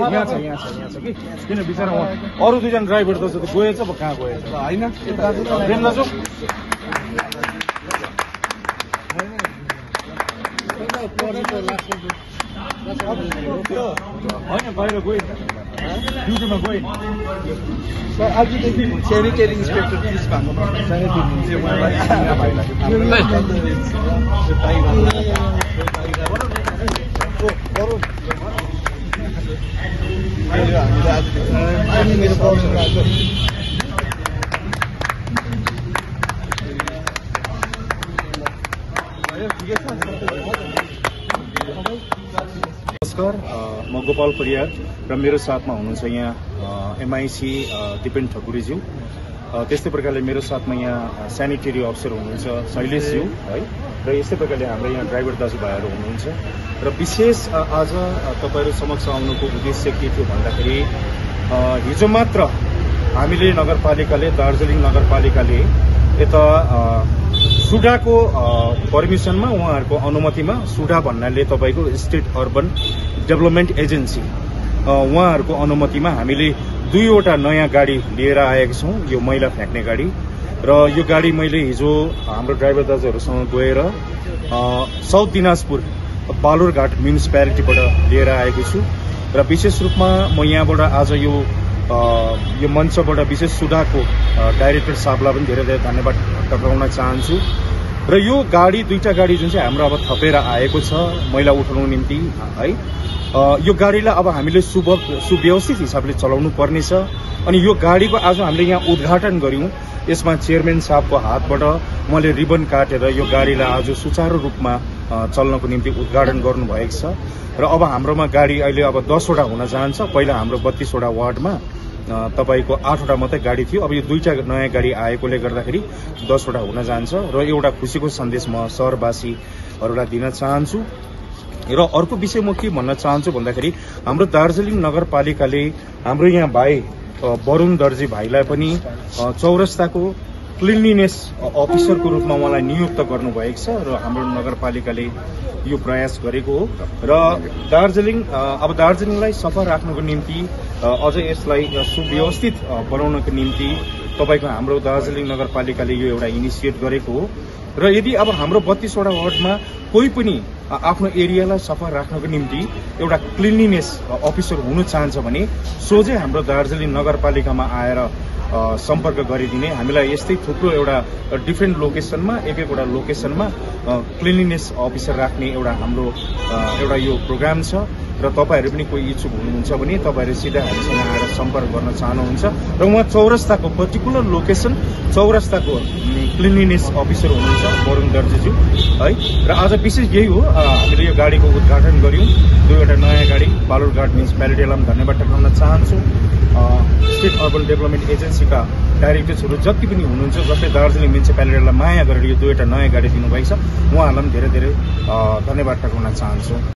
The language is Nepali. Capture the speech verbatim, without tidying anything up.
यहाँ छ यहाँ छ यहाँ छ कि किन बिचरा उहाँ अरू दुईजना ड्राइभर त गएछ अब कहाँ गएछ होइन प्रेम दाजु होइन बाहिर गए ड्युटीमा गए आजदेखि सेनिटरी इन्सपेक्टर प्लिज नमस्कार, म गोपाल परियार र मेरो साथमा हुनुहुन्छ यहाँ एमआइसी दिपेन ठकुरीज्यू, त्यस्तै प्रकारले मेरो साथमा यहाँ सेनिटरी अफिसर हुनुहुन्छ शैलेशज्यू है, र यस्तै प्रकारले हाम्रो यहाँ ड्राइभर दाजुभाइहरू हुनुहुन्छ। र विशेष आज तपाईँहरू समक्ष आउनुको उद्देश्य के थियो भन्दाखेरि हिजो मात्र हामीले नगरपालिकाले दार्जिलिङ नगरपालिकाले यता सुडाको पर्मिसनमा उहाँहरूको अनुमतिमा सुडा भन्नाले तपाईँको स्टेट अर्बन डेभलपमेन्ट एजेन्सी उहाँहरूको अनुमतिमा हामीले दुईवटा नयाँ गाडी लिएर आएका छौँ। यो मैला फ्याँक्ने गाडी र यो गाडी मैले हिजो हाम्रो ड्राइभर दाजुहरूसँग गएर साउथ दिनाजपुर बालुरघाट म्युनिसिपालिटीबाट लिएर आएको छु। र विशेष रूपमा म यहाँबाट आज यो यो मञ्चबाट विशेष सुडाको डाइरेक्टर साहबलाई पनि धेरै धेरै धन्यवाद टक्राउन चाहन्छु। र यो गाडी दुईटा गाडी जुन चाहिँ हाम्रो अब थपेर आएको छ मैला उठाउनु निम्ति है, यो गाडीलाई अब हामीले शुभ सुव्यवस्थित हिसाबले चलाउनु पर्नेछ। अनि यो गाडीको आज हामीले यहाँ उद्घाटन गर्यौं। यसमा चेयरम्यान साहबको हातबाट उहाँले रिबन काटेर यो गाडीलाई आज सुचारू रूपमा चल्नको निम्ति उद्घाटन गर्नुभएको छ। र अब हाम्रोमा गाडी अहिले अब दसवटा हुन जान्छ। पहिला हाम्रो बत्तीसवटा वार्डमा तपाईको आठवटा मात्रै गाडी थियो, अब यो दुईटा नयाँ गाडी आएकोले गर्दाखेरि दसवटा हुन जान्छ। र एउटा खुसीको सन्देश म शहरवासीहरूलाई दिन चाहन्छु। र अर्को विषय म के भन्न चाहन्छु भन्दाखेरि हाम्रो दार्जिलिङ नगरपालिकाले हाम्रो यहाँ भाइ वरुण दर्जी भाइलाई पनि चौरस्ताको क्लिनलीनेस अफिसरको रूपमा उहाँलाई नियुक्त गर्नुभएको छ। र हाम्रो नगरपालिकाले यो प्रयास गरेको हो। र दार्जिलिङ अब दार्जिलिङलाई सफा राख्नको निम्ति अझ यसलाई सुव्यवस्थित बनाउनको निम्ति तपाईँको हाम्रो दार्जिलिङ नगरपालिकाले यो एउटा इनिसिएट गरेको हो। र यदि अब हाम्रो बत्तीसवटा वार्डमा कोही पनि आफ्नो एरियालाई सफा राख्नको निम्ति एउटा क्लिनलीनेस अफिसर हुन चाहन्छ भने सोझै हाम्रो दार्जिलिङ नगरपालिकामा आएर सम्पर्क गरिदिने। हामीलाई यस्तै थुप्रो एउटा डिफ्रेन्ट लोकेसनमा एक एकवटा लोकेसनमा क्लिनलीनेस अफिसर राख्ने एउटा हाम्रो एउटा यो प्रोग्राम छ। र तपाईँहरू पनि कोही इच्छुक हुनुहुन्छ भने तपाईँहरू सिधा हामीसँग आएर सम्पर्क गर्न चाहनुहुन्छ। र उहाँ चौरस्ताको पर्टिकुलर लोकेसन चौरस्ताको क्लिनलीनेस अफिसर हुनुहुन्छ वरुण दर्जीज्यू है। र आज विशेष यही हो, हामीले यो गाडीको उद्घाटन गर्यौं। दुईवटा नयाँ गाडी बालुरघाट म्युनिसिपालिटीलाई पनि धन्यवाद टक्राउन चाहन्छु। स्टेट अर्बन डेभलपमेन्ट एजेन्सीका डाइरेक्टर्सहरू जति पनि हुनुहुन्छ जसले दार्जिलिङ म्युनिसिपालिटीलाई माया गरेर यो दुईवटा नयाँ गाडी दिनुभएको छ, उहाँहरूलाई पनि धेरै धेरै धन्यवाद टक्राउन चाहन्छु।